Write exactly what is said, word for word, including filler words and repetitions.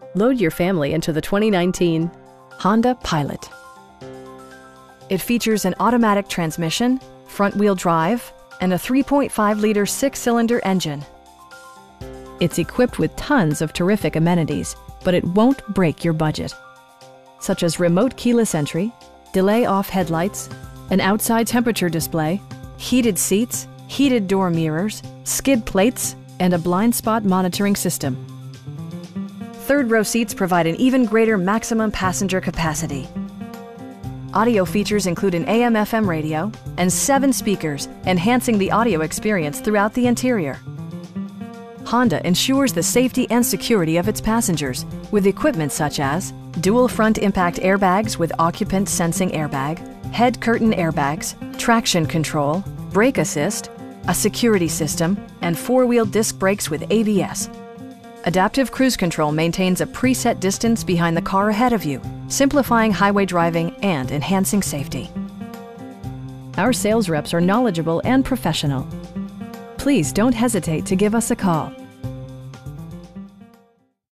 Load your family into the twenty nineteen Honda Pilot. It features an automatic transmission, front-wheel drive, and a three point five liter six-cylinder engine. It's equipped with tons of terrific amenities, but it won't break your budget, such as remote keyless entry, delay-off headlights, an outside temperature display, heated seats, heated door mirrors, skid plates, and a blind spot monitoring system. Third row seats provide an even greater maximum passenger capacity. Audio features include an A M F M radio and seven speakers, enhancing the audio experience throughout the interior. Honda ensures the safety and security of its passengers with equipment such as dual front impact airbags with occupant sensing airbag, head curtain airbags, traction control, brake assist, a security system, and four-wheel disc brakes with A B S. Adaptive Cruise Control maintains a preset distance behind the car ahead of you, simplifying highway driving and enhancing safety. Our sales reps are knowledgeable and professional. Please don't hesitate to give us a call.